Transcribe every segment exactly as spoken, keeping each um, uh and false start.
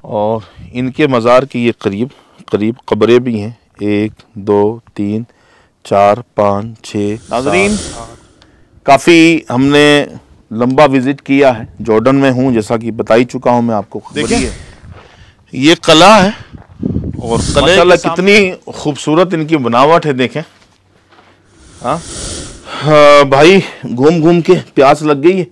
और इनके मज़ार की ये करीब करीब कब्रें भी हैं, एक दो तीन चार पाँच छः। नाज़रीन, काफ़ी हमने लंबा विज़िट किया है, जॉर्डन में हूँ जैसा कि बता ही चुका हूँ मैं आपको। देखिए ये कला है और माशाल्लाह कितनी खूबसूरत इनकी बनावट है। देखें हाँ हाँ भाई, घूम घूम के प्यास लग गई है।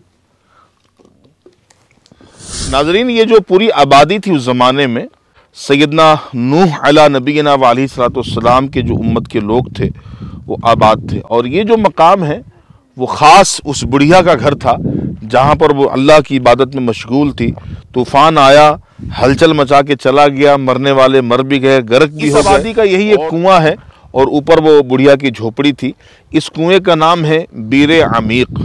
नाज़रीन, ये जो पूरी आबादी थी उस ज़माने में, सैयदना नूह अला नबीना व अलैहिस्सलाम के जो उम्मत के लोग थे वो आबाद थे। और ये जो मकाम है वो ख़ास उस बुढ़िया का घर था जहाँ पर वो अल्लाह की इबादत में मशगूल थी। तूफ़ान आया, हलचल मचा के चला गया, मरने वाले मर भी गए, गर्क भी हो गए। इस आबादी का यही एक कुआं है और ऊपर वो बुढ़िया की झोपड़ी थी। इस कुएं का नाम है बीर अमीक।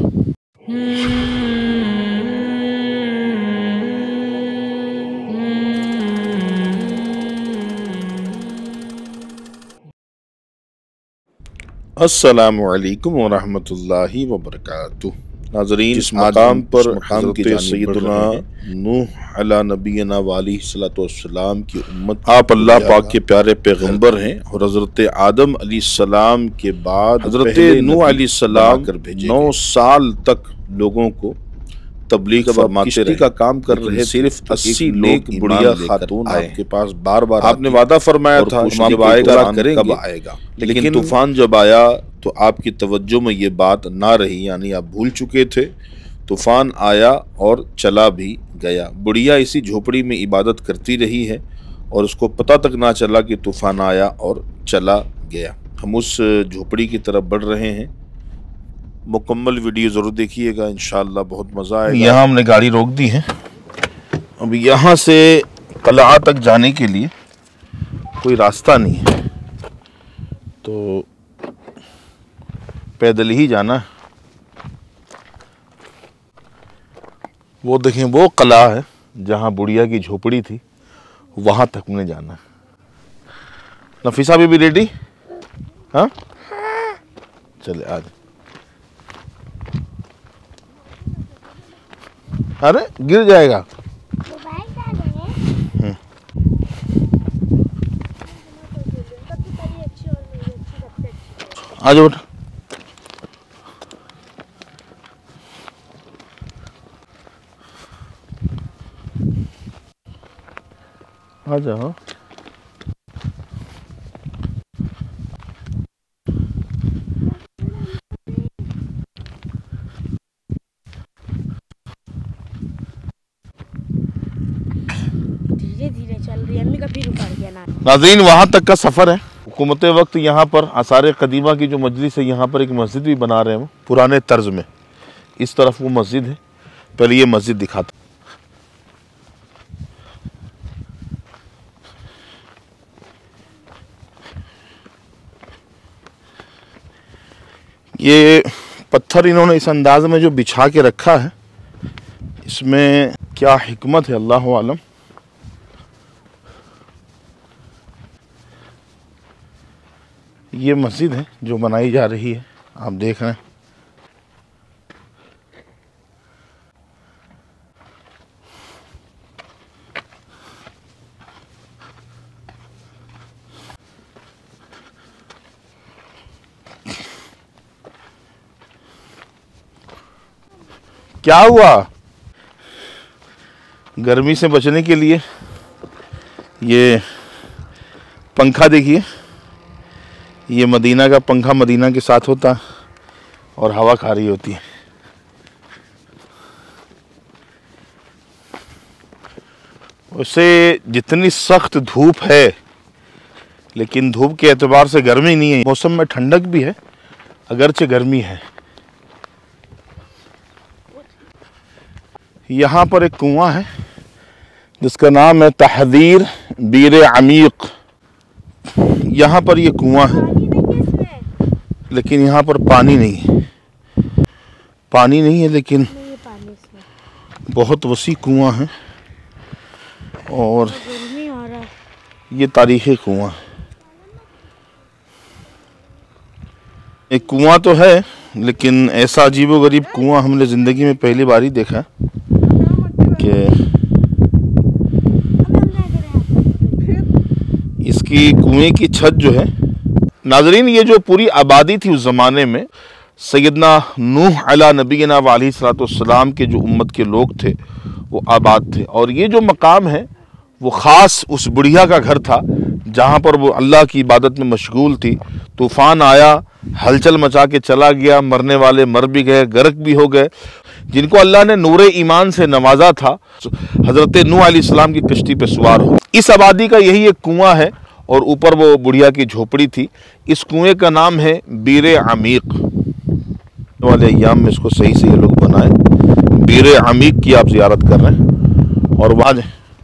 अस्सलामु अलैकुम व रहमतुल्लाहि व बरकातुहू। नाज़रीन, इस मकाम पर हज़रत सैयदना नूह अला नबीना व अलैहिस्सलाम की उम्मत, आप अल्लाह पाक के प्यारे पैगंबर हैं और हज़रत आदम अलैहिस्सलाम के बाद हज़रत नूह अलैहिस्सलाम नौ साल तक लोगों को तबलीग फरमाते रहे का काम कर रहे। सिर्फ अस्सी नेक बुढ़िया खातून आपके पास बार बार आपने वादा फरमाया था जब आएगा करेंगे, कब आएगा, लेकिन तूफान जब आया तो आपकी तवज्जो में ये बात ना रही, यानी आप भूल चुके थे। तूफान आया और चला भी गया। बुढ़िया इसी झोपड़ी में इबादत करती रही है और उसको पता तक ना चला कि तूफान आया और चला गया। हम उस झोपड़ी की तरफ बढ़ रहे हैं। मुकम्मल वीडियो ज़रूर देखिएगा, इंशाअल्लाह बहुत मज़ा आएगा। यहाँ हमने गाड़ी रोक दी है। अब यहाँ से कला तक जाने के लिए कोई रास्ता नहीं है, तो पैदल ही जाना है। वो देखें, वो कला है जहाँ बुढ़िया की झोपड़ी थी, वहाँ तक मुझे जाना है। नफीसा भी, भी रेडी? हाँ, चले आज। अरे गिर जाएगा। आ जाओ, आ जाओ। नाज़रीन, वहाँ तक का सफ़र है। हुकूमत वक्त यहाँ पर आसार कदीमा की जो मजलिस है, यहाँ पर एक मस्जिद भी बना रहे हैं वो पुराने तर्ज में। इस तरफ वो मस्जिद है। पहले ये मस्जिद दिखाता। ये पत्थर इन्होंने इस अंदाज में जो बिछा के रखा है, इसमें क्या हिकमत है अल्लाह आलम। ये मस्जिद है जो बनाई जा रही है, आप देख रहे हैं। क्या हुआ? गर्मी से बचने के लिए ये पंखा देखिए, ये मदीना का पंखा मदीना के साथ होता और हवा खा रही होती है। उससे जितनी सख्त धूप है, लेकिन धूप के एतबार से गर्मी नहीं है। मौसम में ठंडक भी है, अगरचे गर्मी है। यहाँ पर एक कुआं है जिसका नाम है तहदीर बीर अमीक। यहाँ पर ये कुआं है, लेकिन यहाँ पर पानी नहीं है। पानी नहीं है, लेकिन बहुत वसी कुआं है और ये तारीख़ी कुआं है। एक कुआं तो है, लेकिन ऐसा अजीबोगरीब कुआं हमने ज़िंदगी में पहली बार ही देखा कि कि कुएं की छत जो है, नाजरीन ये जो पूरी आबादी थी उस ज़माने में, सैयदना नूह अला नबीना व अलैहिस्सलाम के जो उम्मत के लोग थे वो आबाद थे। और ये जो मकाम है वो ख़ास उस बुढ़िया का घर था जहाँ पर वो अल्लाह की इबादत में मशगूल थी। तूफ़ान आया, हलचल मचा के चला गया, मरने वाले मर भी गए, गर्क भी हो गए। जिनको अल्लाह ने नूरे ईमान से नवाजा था, हज़रत नूह अलैहिस्सलाम की कश्ती पे सवार हो। इस आबादी का यही एक कुआं है और ऊपर वो बुढ़िया की झोपड़ी थी। इस कुएं का नाम है बीर अमीक। वाले अय्याम में इसको सही से ये लोग बनाए, बीर अमीक की आप ज़ियारत कर रहे हैं। और वहाँ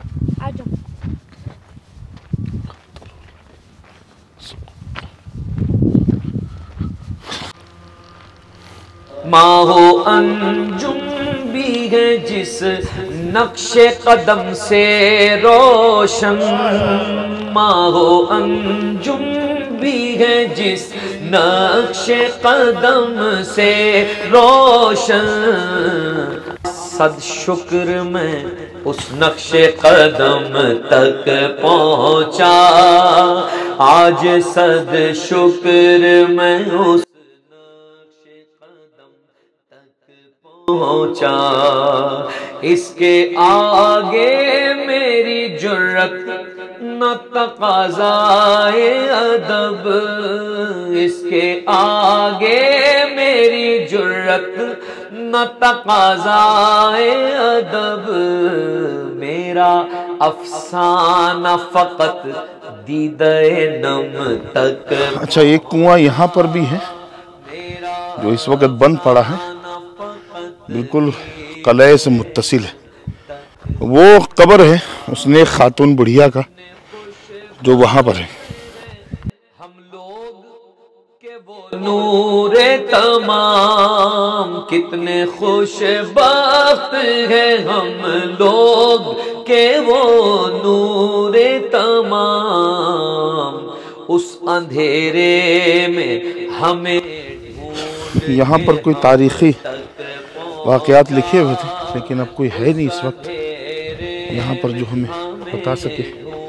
माहो अंजुम भी है जिस नक्शे कदम से रोशन, माहो अंजुम भी है जिस नक्शे कदम से रोशन। सद शुक्र में उस नक्शे कदम तक पहुँचा, आज सद शुक्र में उस पहुँचा। इसके आगे मेरी जुर्रत न तकाज़ाए अदब, इसके आगे मेरी जुर्रत न तकाज़ाए अदब। मेरा अफसाना फ़कत दीदाए नम तक। अच्छा, एक कुआं यहाँ पर भी है जो इस वक्त बंद पड़ा है, बिल्कुल कलह से मुत्तसिल है। वो कब्र है उसने खातून बुढ़िया का जो वहाँ पर है। हम लोग के वो नूरे तमाम, कितने खुशबख्त हैं हम लोग के वो नूरे तमाम। उस अंधेरे में हमें यहाँ पर कोई तारीखी वाक़यात लिखे हुए थे, लेकिन अब कोई है नहीं इस वक्त यहाँ पर जो हमें बता सके।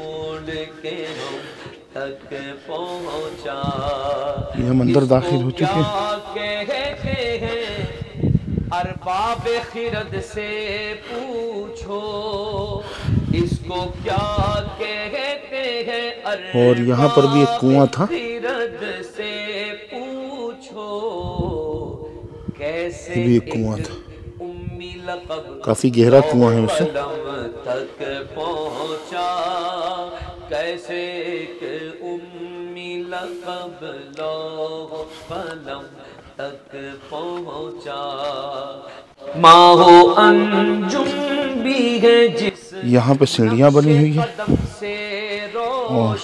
ये हम अंदर दाखिल हो चुके हैं। अरबाब खिरद से पूछो इसको क्या कहते हैं। और यहाँ पर भी एक कुआं था। से पूछो कैसे ये भी एक कुआं था, काफी गहरा कुआं है उससे। तक पहुंचा कैसे के उम्मी लक़ब लौह कलम तक पहुंचा। माहो अंजुम भी है जिस यहाँ पे सीढ़ियाँ बनी हुई है और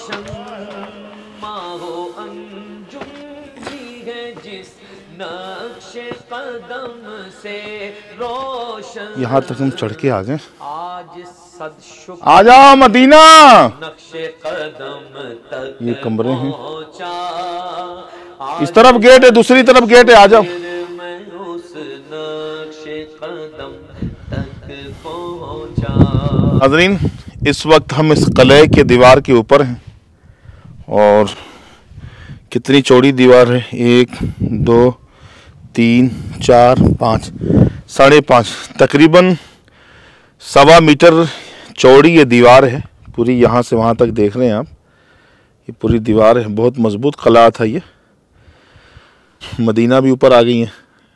माहो अंजुम भी है जिस नक्शे कदम से रोशन। यहाँ तक हम चढ़ के आ गए। आज सद शुक्र आ जाओ मदीना। नक्शे कदम तक ये कमरे हैं, पहुंचा। इस तरफ गेट है, दूसरी तरफ गेट है, आ जाओ। मैं उस नक्शे कदम तक पहुंचा। नाज़रीन, इस वक्त हम इस किले के दीवार के ऊपर हैं और कितनी चौड़ी दीवार है, एक दो तीन चार पाँच, साढ़े पाँच, तकरीबन सवा मीटर चौड़ी ये दीवार है पूरी। यहाँ से वहाँ तक देख रहे हैं आप, ये पूरी दीवार है। बहुत मजबूत किला था ये। मदीना भी ऊपर आ गई है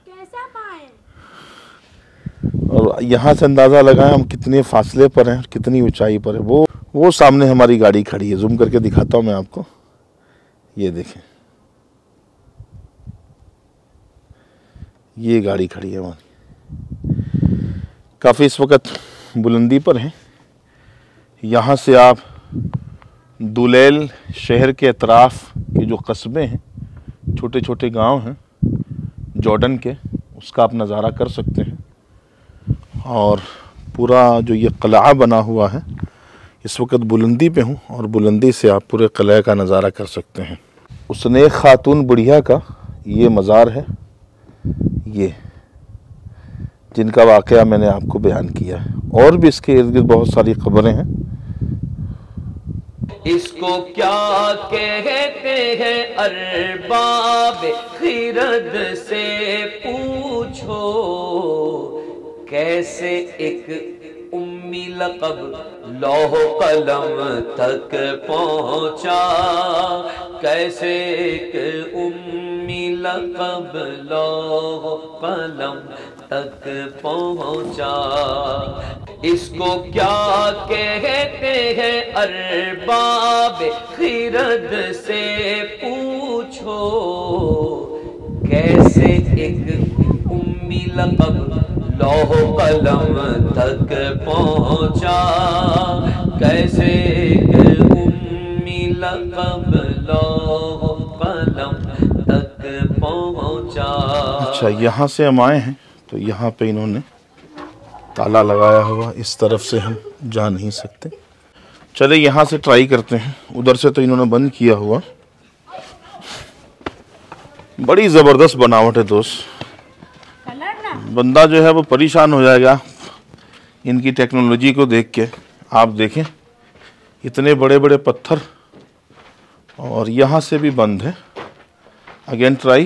और यहाँ से अंदाज़ा लगाएं हम कितने फासले पर हैं, कितनी ऊंचाई पर है। वो वो सामने हमारी गाड़ी खड़ी है, जूम करके दिखाता हूँ मैं आपको। ये देखें, ये गाड़ी खड़ी है वहाँ, काफ़ी इस वक्त बुलंदी पर है। यहाँ से आप दुलैल शहर के अतराफ़ के जो कस्बे हैं, छोटे छोटे गांव हैं जॉर्डन के, उसका आप नज़ारा कर सकते हैं। और पूरा जो ये किला बना हुआ है, इस वक्त बुलंदी पे हूँ और बुलंदी से आप पूरे किले का नज़ारा कर सकते हैं। उसने खातून बुढ़िया का ये मज़ार है, ये जिनका वाक़या मैंने आपको बयान किया है। और भी इसके इर्द गिर्द बहुत सारी ख़बरें हैं। इसको क्या कहते हैं अरबाब खिरद से पूछो। कैसे एक उम्मी लक़ब लौह कलम तक पहुंचा, कैसे एक उम्मी लक़ब लौह कलम तक पहुंचा। इसको क्या कहते हैं अरबाब खिरद से पूछो। कैसे एक उम्मी लक़ब लौह कलम तक पहुंचा, कैसे एक उम्मी लक़ब लौह कलम तक पहुंचा। अच्छा, यहाँ से हम आए हैं तो यहाँ पे इन्होंने ताला लगाया हुआ, इस तरफ से हम जा नहीं सकते। चले यहाँ से ट्राई करते हैं। उधर से तो इन्होंने बंद किया हुआ। बड़ी ज़बरदस्त बनावट है दोस्त, बंदा जो है वो परेशान हो जाएगा इनकी टेक्नोलॉजी को देख के। आप देखें इतने बड़े बड़े पत्थर, और यहाँ से भी बंद है। Again try.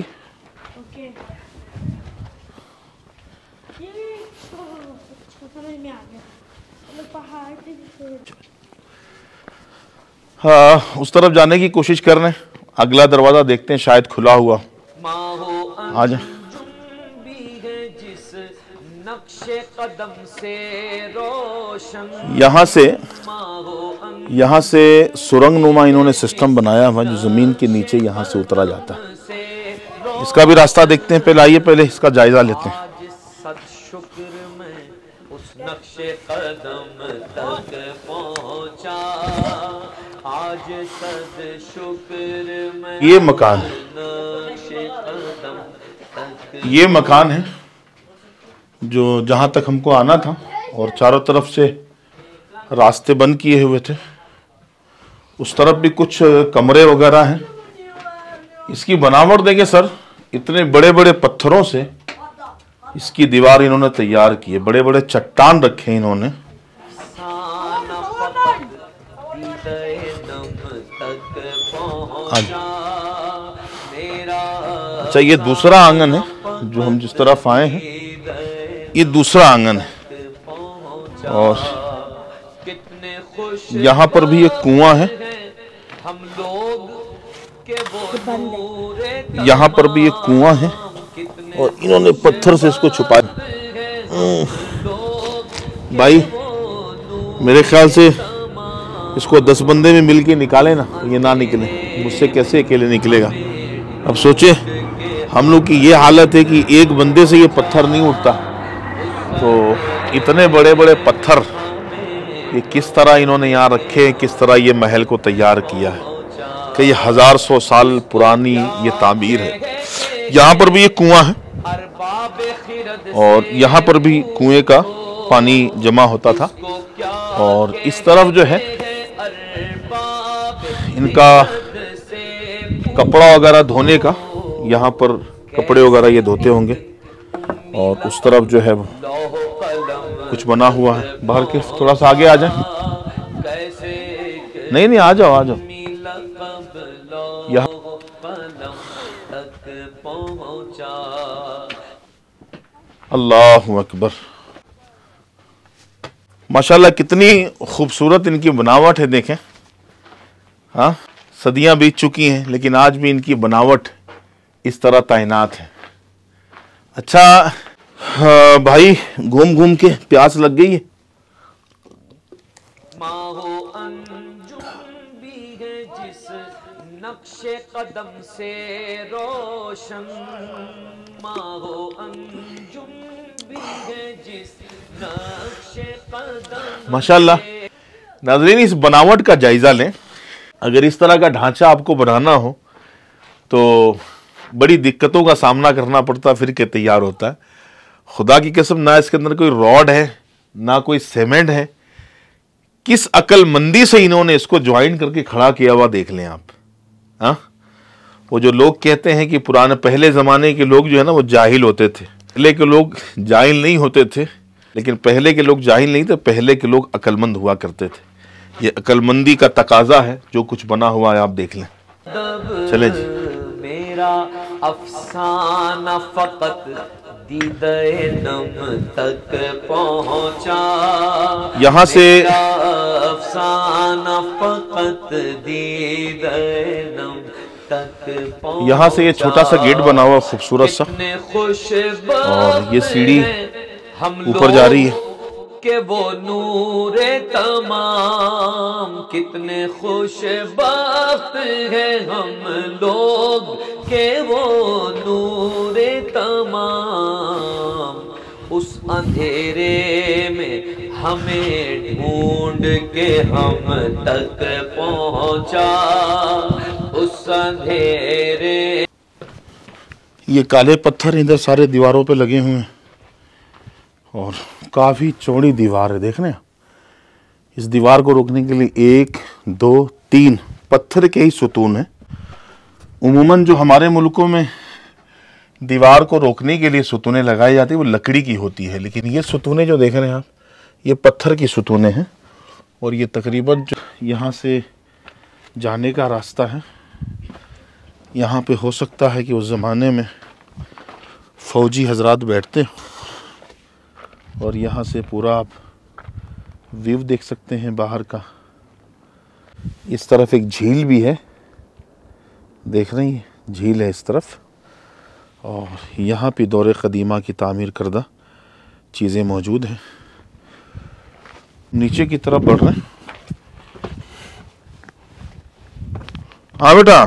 हाँ, उस तरफ जाने की कोशिश कर रहे हैं। अगला दरवाजा देखते हैं, शायद खुला हुआ। आ जाए। यहाँ से यहाँ से सुरंग नुमा इन्होंने सिस्टम बनाया हुआ जो जमीन के नीचे यहाँ से उतरा जाता है। इसका भी रास्ता देखते हैं। पहले आइए, पहले इसका जायजा लेते हैं। नक्शे कदम तक पहुंचा, आज सद शुक्र में ये मकान नक्शे कदम तक। ये मकान है जो जहाँ तक हमको आना था, और चारों तरफ से रास्ते बंद किए हुए थे। उस तरफ भी कुछ कमरे वगैरह हैं। इसकी बनावट देखिए सर, इतने बड़े बड़े पत्थरों से इसकी दीवार इन्होंने तैयार की है। बड़े बड़े चट्टान रखे हैं इन्होंने। अच्छा, ये दूसरा आंगन है जो हम जिस तरफ आए हैं, ये दूसरा आंगन है। और यहाँ पर भी एक कुआं है, यहाँ पर भी एक कुआं है, और इन्होंने पत्थर से इसको छुपाया। भाई मेरे ख्याल से इसको दस बंदे में मिलके निकाले ना, ये ना निकले। मुझसे कैसे अकेले निकलेगा। अब सोचे हम लोग की ये हालत है कि एक बंदे से ये पत्थर नहीं उठता, तो इतने बड़े बड़े पत्थर ये किस तरह इन्होंने यहाँ रखे, किस तरह ये महल को तैयार किया है कि ये हजार सौ साल पुरानी ये तामीर है। यहाँ पर भी एक कुआं है, और यहाँ पर भी कुएं का पानी जमा होता था। और इस तरफ जो है इनका कपड़ा वगैरह धोने का, यहाँ पर कपड़े वगैरह ये धोते होंगे। और उस तरफ जो है कुछ बना हुआ है। बाहर के थोड़ा सा आगे आ जाए। नहीं नहीं, आ जाओ आ जाओ। यहाँ अल्लाहु अकबर। माशाल्लाह कितनी खूबसूरत इनकी बनावट है। देखें, हाँ, सदियां बीत चुकी हैं लेकिन आज भी इनकी बनावट इस तरह तैनात है। अच्छा हाँ, भाई घूम घूम के प्यास लग गई है। नक्शे कदम से रोशन माहो अंजुम भी है जिस नक्शे कदम। माशाल्लाह नाज़रीन, इस बनावट का जायजा लें। अगर इस तरह का ढांचा आपको बनाना हो तो बड़ी दिक्कतों का सामना करना पड़ता, फिर के तैयार होता है। खुदा की कसम, ना इसके अंदर कोई रॉड है ना कोई सीमेंट है। किस अक्लमंदी से इन्होंने इसको ज्वाइन करके खड़ा किया हुआ देख लें आप। हाँ, वो जो लोग कहते हैं कि पुराने पहले ज़माने के लोग जो है ना वो जाहिल होते थे। पहले के लोग जाहिल नहीं होते थे, लेकिन पहले के लोग जाहिल नहीं थे, पहले के लोग अक्लमंद हुआ करते थे। ये अक्लमंदी का तकाजा है, जो कुछ बना हुआ है आप देख लें। चले जी। मेरा अफसाना फकत दीदे नम तक पहुंचा, यहाँ से अफसाना फकत दीदे नम तक पहुंचा। यहाँ से ये छोटा सा गेट बना हुआ खूबसूरत सा, और ये सीढ़ी ऊपर जा रही है कि वो नूरे तमाम, कितने खुशबख्त हैं हम लोग के वो नूरे तमाम, उस अंधेरे में हमें ढूंढ के हम तक पहुंचा, उस अंधेरे। ये काले पत्थर इधर सारे दीवारों पे लगे हुए हैं, और काफ़ी चौड़ी दीवार है। देख रहे हैं, इस दीवार को रोकने के लिए एक दो तीन पत्थर के ही सुतून हैं। उमूमन जो हमारे मुल्कों में दीवार को रोकने के लिए सुतूनें लगाई जाती है वो लकड़ी की होती है, लेकिन ये सुतूनें जो देख रहे हैं आप, ये पत्थर की सुतूनें हैं। और ये तकरीबन जो यहाँ से जाने का रास्ता है, यहाँ पे हो सकता है कि उस ज़माने में फ़ौजी हजरात बैठते हैं। और यहाँ से पूरा आप व्यू देख सकते हैं बाहर का। इस तरफ एक झील भी है, देख रही हैं, झील है इस तरफ। और यहाँ पे दौरे क़दीमा की तामीर करदा चीज़ें मौजूद हैं। नीचे की तरफ बढ़ रहे हैं। हाँ बेटा,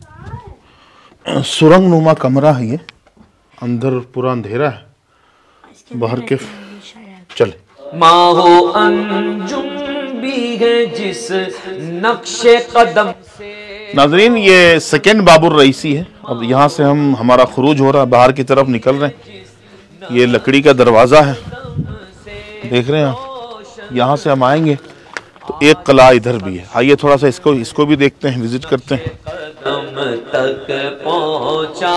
सुरंग नुमा कमरा है ये, अंदर पूरा अंधेरा है, बाहर के चले। माहो अंजुम भी है जिस नक्शे कदम से। नाजरीन, ये सेकेंड बाबुर रईसी है। अब यहाँ से हम हमारा खुरूज हो रहा है, बाहर की तरफ निकल रहे हैं। ये लकड़ी का दरवाज़ा है, देख रहे हैं आप। यहाँ से हम आएंगे तो एक कला इधर भी है। आइए थोड़ा सा इसको इसको भी देखते हैं, विजिट करते हैं। कदम तक पहुंचा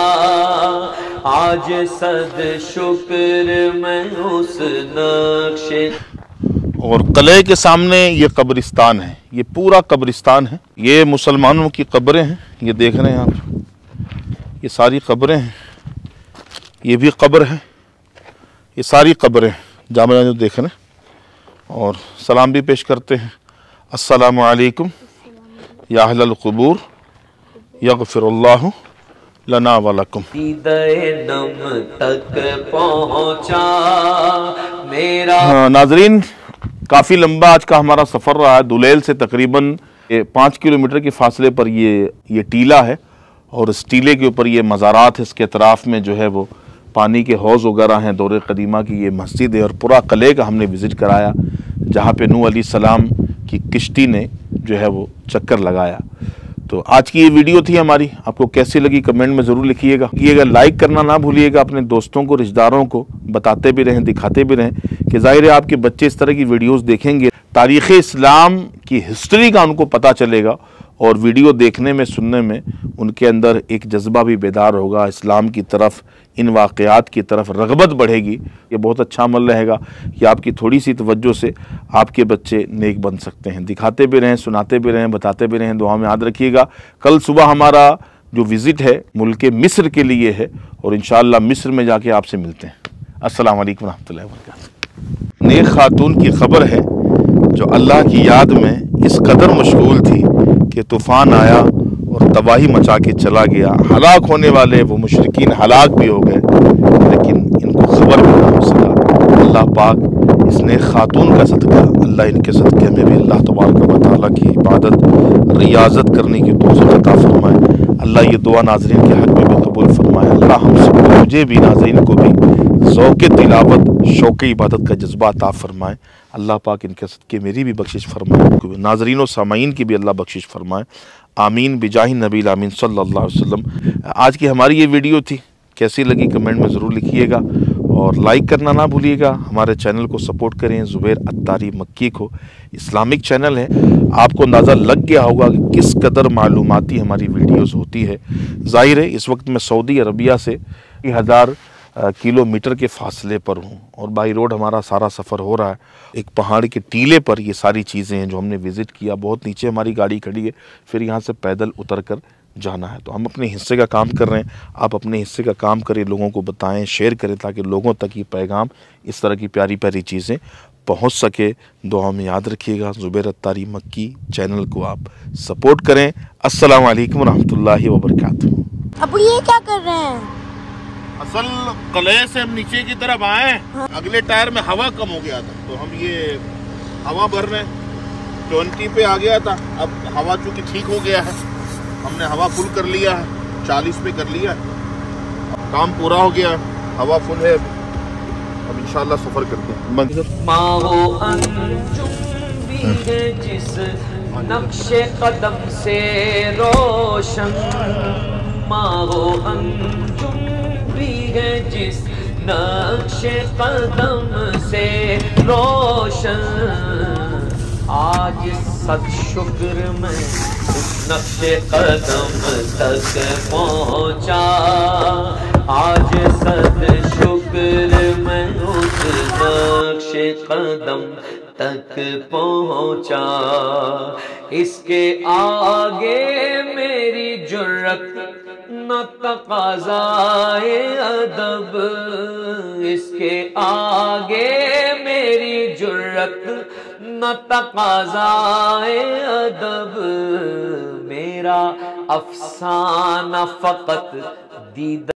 आज सद शुक्र मैं उस नक्शे। और कले के सामने ये कब्रिस्तान है, ये पूरा कब्रिस्तान है। ये मुसलमानों की कब्रें हैं, ये देख रहे हैं आप, ये सारी कब्रें हैं। ये भी कब्र है, ये सारी कब्रें जामा जो देख रहे हैं। और सलाम भी पेश करते हैं, अस्सलामु अलैकुम या अहलल क़ुबूर यग़फ़िरुल्लाहु लना व लकुम। दीदे नम तक पहुंचा मेरा। हाँ नाजरीन, काफ़ी लंबा आज का हमारा सफ़र रहा है। दुलेल से तकरीबन पाँच किलोमीटर के फासले पर ये ये टीला है, और इस टीले के ऊपर ये मज़ारात है। इसके अतराफ़ में जो है वो पानी के हौज़ वगैरह हैं। दौरे क़दीमा की ये मस्जिद है, और पूरा किले का हमने विज़िट कराया, जहाँ पे नूह अलैहिस्सलाम की किश्ती ने जो है वो चक्कर लगाया। तो आज की ये वीडियो थी हमारी, आपको कैसी लगी कमेंट में ज़रूर लिखिएगा। लिखिएगा, लाइक करना ना भूलिएगा। अपने दोस्तों को, रिश्तेदारों को बताते भी रहें, दिखाते भी रहें कि ज़ाहिर है आपके बच्चे इस तरह की वीडियोस देखेंगे, तारीख़ इस्लाम की हिस्ट्री का उनको पता चलेगा, और वीडियो देखने में, सुनने में उनके अंदर एक जज्बा भी बेदार होगा। इस्लाम की तरफ, इन वाक़यात की तरफ रग़बत बढ़ेगी। ये बहुत अच्छा अमल रहेगा कि आपकी थोड़ी सी तवज्जो से आपके बच्चे नेक बन सकते हैं। दिखाते भी रहें, सुनाते भी रहें, बताते भी रहें। दुआ में याद रखिएगा। कल सुबह हमारा जो विज़िट है मुल्क मिस्र के लिए है, और इंशाअल्लाह मिस्र में जाके आपसे मिलते हैं। अस्सलाम वालेकुम रहमतुल्लाहि व बरकातुहू। नेक खातून की खबर है जो अल्लाह की याद में इस कदर मशगूल थी कि तूफ़ान आया और तबाही मचा के चला गया। हलाक होने वाले वो मुशरिकीन हलाक भी हो गए, लेकिन इनको खबर भी ना हो सका। अल्लाह पाक इस नेक खातून का सदका, अल्लाह इनके सदक़े में भी अल्लाह तबारक व तआला की इबादत, रियाजत करने की तौफ़ीक़ अता फरमाए। अल्लाह ये दुआ नाज़रीन के हक़ में भी कबूल फरमाए। अल्लाह हम सब, मुझे भी, नाज़रीन को भी ज़ौक़ तिलावत, शौक़ इबादत का जज्बा अता फरमाए। अल्लाह पाक इनके सदक़े मेरी भी बख्शिश फरमाए, नाज़रीन और सामाईन की भी अल्लाह बख्शिश फरमाए। आमीन बिजाही नबी आमीन सल्लल्लाहु अलैहि वसल्लम। आज की हमारी ये वीडियो थी, कैसी लगी कमेंट में ज़रूर लिखिएगा, और लाइक करना ना भूलिएगा। हमारे चैनल को सपोर्ट करें। ज़ुबैर अत्तारी मक्की को इस्लामिक चैनल है, आपको अंदाज़ा लग गया होगा कि किस कदर मालूमाती हमारी वीडियोस होती है। ज़ाहिर है इस वक्त मैं सऊदी अरबिया से हज़ार किलोमीटर के फासले पर हूँ और बाई रोड हमारा सारा सफ़र हो रहा है। एक पहाड़ के टीले पर ये सारी चीज़ें हैं जो हमने विज़िट किया। बहुत नीचे हमारी गाड़ी खड़ी है, फिर यहाँ से पैदल उतर कर जाना है। तो हम अपने हिस्से का काम कर रहे हैं, आप अपने हिस्से का काम करें, लोगों को बताएं, शेयर करें ताकि लोगों तक ये पैगाम, इस तरह की प्यारी प्यारी चीज़ें पहुंच सके। दुआ में याद रखिएगा। ज़ुबैर अत्तारी मक्की चैनल को आप सपोर्ट करें। अस्सलाम वालेकुम रहमतुल्लाहि व बरकातुहू। अब ये क्या कर रहे हैं? असल कले से हम नीचे की तरफ आए, हाँ। अगले टायर में हवा कम हो गया था तो हम ये हवा भर रहे हैं। ट्वेंटी पे आ गया था, अब हवा चूंकि ठीक हो गया है, हमने हवा फुल कर लिया है, चालीस पे कर लिया है। अब काम पूरा हो गया, हवा फुल है, अब इंशाल्लाह सफर करते हैं। माहो अंजुम भी है जिस नक्शे कदम से रोशन, माहो अंजुम भी है जिस नक्शे कदम से रोशन। आज सद शुक्र मैं उस नक्शे कदम तक पहुँचा, आज सद शुक्र मैं उस नक्शे कदम तक पहुँचा। इसके आगे मेरी जुर्रत न तक़ाज़ाए अदब, इसके आगे मेरी जुर्रत न तक़ाज़ाए अदब। मेरा अफसाना फ़क़त दीदा